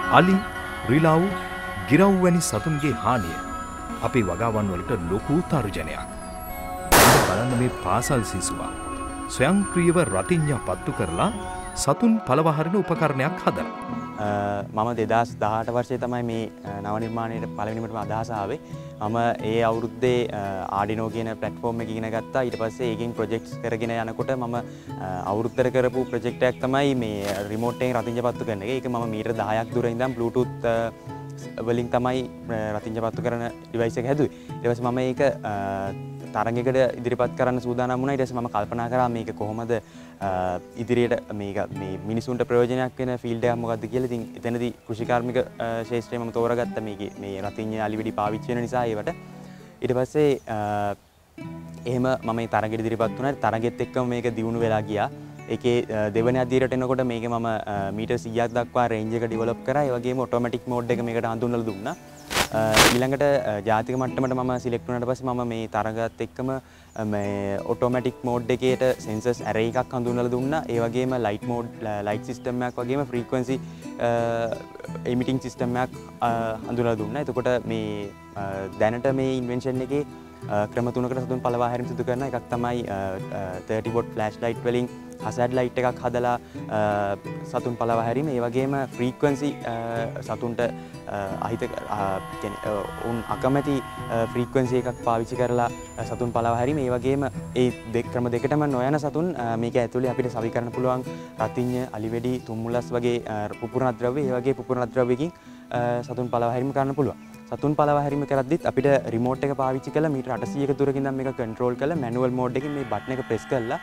අලි, රිලව්, ගිරව් වැනි සතුන්ගේ හානිය අපේ වගාවන් වලට ලොකු තර්ජනයක්. බලන්න මේ පාසල් සිසුවා ස්වයංක්‍රීයව රතිඤ්ඤා පත්තු කරලා සතුන් පළවා හරින උපකරණයක් හදලා. මම 2018 වර්ෂයේ තමයි මේ නව නිර්මාණයට පළවෙනිමටම අදහස ආවේ. මම ඒ අවුරුද්දේ ආඩිනෝ කියන ප්ලැට්ෆෝම් එක ඉගෙන ගත්තා. ඊට පස්සේ ඒකෙන් ප්‍රොජෙක්ට්ස් කරගෙන යනකොට මම අවුරුද්දට කරපු ප්‍රොජෙක්ට් එකක් තමයි මේ රිමෝට් එකෙන් රතිඤ්ඤා පත්තු කරන එක. ඒක මම මීටර් 10ක් දුර ඉඳන් බ්ලූටූත් වලින් තමයි රතිඤ්ඤා පත්තු කරන ඩිවයිස් එක හැදුවේ. ඊට පස්සේ මම ඒක තරඟයකට ඉදිරිපත් කරන්න සූදානම් වුණා. ඊට පස්සේ මම කල්පනා කරා මේක කොහොමද ඉදිරියට මේක මේ මිනිසුන්ට ප්‍රයෝජනයක් වෙන ෆීල්ඩ් එකක් මොකක්ද කියලා. ඉතින් එතනදී කෘෂිකාර්මික ශාස්ත්‍රය මම තෝරාගත්තා මේකේ මේ රතිඤ්ඤා අලිවෙඩි පාවිච්චි වෙන නිසා ඒවට. ඊට පස්සේ එහෙම මම මේ තරඟෙට ඉදිරිපත් වුණා. තරඟෙත් එක්කම මේක දියුණු වෙලා ගියා. ඒකේ දෙවෙනි අදියරට එනකොට මේක මම මීටර් 100ක් දක්වා රේන්ජ් එක ඩෙවලොප් කරා. ඒ වගේම ඔටෝමැටික් මෝඩ් එක මේකට හඳුන්වලා දුන්නා. ඊළඟට ජාතික මට්ටමට මම සිලෙක්ට් වුණාට පස්සේ මම මේ තරඟත් එක්කම මේ ඔටෝමැටික් මෝඩ් එකේට සෙන්සර්ස් ඇරේ එකක් හඳුන්වලා දුන්නා. ඒ වගේම ලයිට් මෝඩ් ලයිට් සිස්ටම් එකක් වගේම ෆ්‍රීකවන්සි එමිටිං සිස්ටම් එකක් හඳුන්වලා දුන්නා. එතකොට මේ දැනට මේ ඉන්වෙන්ෂන් එකේ ක්‍රම තුනකට සතුන් පළවා හැරීම සිදු කරන එකක් තමයි 30 watt ෆ්ලෑෂ් ලයිට් වලින් හසඩ් ලයිට් එකක් හදලා සතුන් පළවා හැරීම. ඒ වගේම ෆ්‍රීකවන්සි සතුන්ට අහිත කියන්නේ උන් අකමැති ෆ්‍රීකවන්සි එකක් පාවිච්චි කරලා සතුන් පළවා හැරීම. ඒ වගේම ඒ ක්‍රම දෙකටම නොයන සතුන් මේක ඇතුලේ අපිට සවි කරන්න පුළුවන් රතිඤ්ඤ, අලිවෙඩි, තුම්මුලස් වගේ පුපුරණ ද්‍රව්‍ය. ඒ වගේ පුපුරණ ද්‍රව්‍යකින් සතුන් පළවා හැරීම කරන්න පුළුවන්. සතුන් පළවා හැරීම කරද්දිත් අපිට රිමෝට් එක පාවිච්චි කරලා මීටර 800ක දුරකින් ඉඳන් මේක කන්ට්‍රෝල් කරලා මැනුවල් මෝඩ් එකකින් මේ බටන් එක ප්‍රෙස් කරලා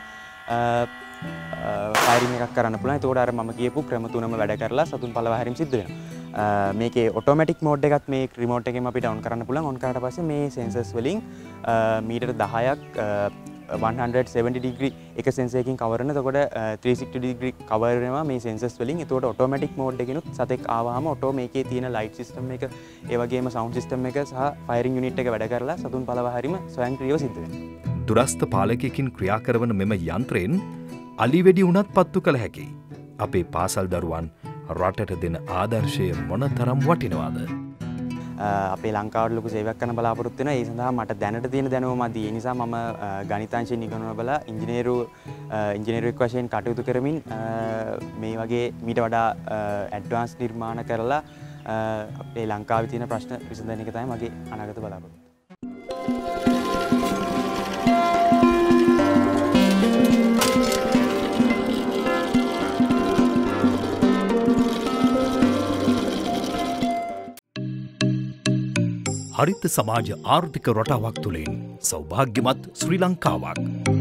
ෆයරින් එකක් කරන්න පුළුවන්. ඒතකොට අර මම කියපු ක්‍රම තුනම වැඩ කරලා සතුන් පළවා හැරීම සිද්ධ වෙනවා. මේකේ ඔටෝමැටික් මෝඩ් එකත් මේ රිමෝට් එකෙන් අපිට ඔන් කරන්න පුළුවන්. ඔන් කරාට පස්සේ මේ සෙන්සර්ස් වලින් මීටර 10ක් 170 ඩිග්‍රී එක සෙන්සර් එකකින් කවර් කරන. එතකොට 360 ඩිග්‍රී කවර් වෙනවා මේ සෙන්සර්ස් වලින්. එතකොට ඔටෝමැටික් මෝඩ් එකකිනුත් සතෙක් ආවහම ඔටෝ මේකේ තියෙන ලයිට් සිස්ටම් එක, ඒ වගේම සවුන්ඩ් සිස්ටම් එක සහ ෆයරින් යුනිට් එක වැඩ කරලා සතුන් පළවා හැරීම ස්වයංක්‍රීයව සිද්ධ වෙනවා. දුරස්ථ පාලකයකින් ක්‍රියා කරන මෙම යන්ත්‍රයෙන් අලිවෙඩි උනත් පත්තු කළ හැකියි. අපේ පාසල් දරුවන් රටට දෙන ආදර්ශය මොනතරම් වටිනවාද? අපේ ලංකාවට ලොකු සේවයක් කරන්න බලාපොරොත්තු වෙනවා. ඒ සඳහා මට දැනට තියෙන දැනුම මදි. ඒ නිසා මම ගණිතාංශයෙන් ඉගෙනන බලා ඉංජිනේරුවෙක් වශයෙන් කටයුතු කරමින් මේ වගේ මීට වඩා ඇඩ්වාන්ස් නිර්මාණ කරලා අපේ ලංකාවේ තියෙන ප්‍රශ්න විසඳන එක තමයි මගේ අනාගත බලාපොරොත්තුව. හරිත සමාජ ආර්ථික රටාවක් තුළින් සෞභාග්‍යමත් ශ්‍රී ලංකාවක්